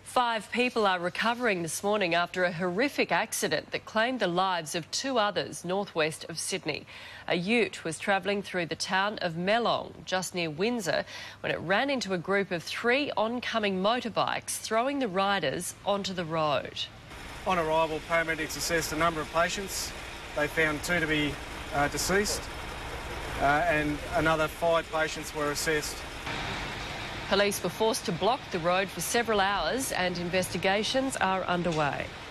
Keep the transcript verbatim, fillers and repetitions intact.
Five people are recovering this morning after a horrific accident that claimed the lives of two others northwest of Sydney. A ute was travelling through the town of Melong, just near Windsor, when it ran into a group of three oncoming motorbikes, throwing the riders onto the road. On arrival, paramedics assessed a number of patients. They found two to be uh, deceased uh, and another five patients were assessed. Police were forced to block the road for several hours and investigations are underway.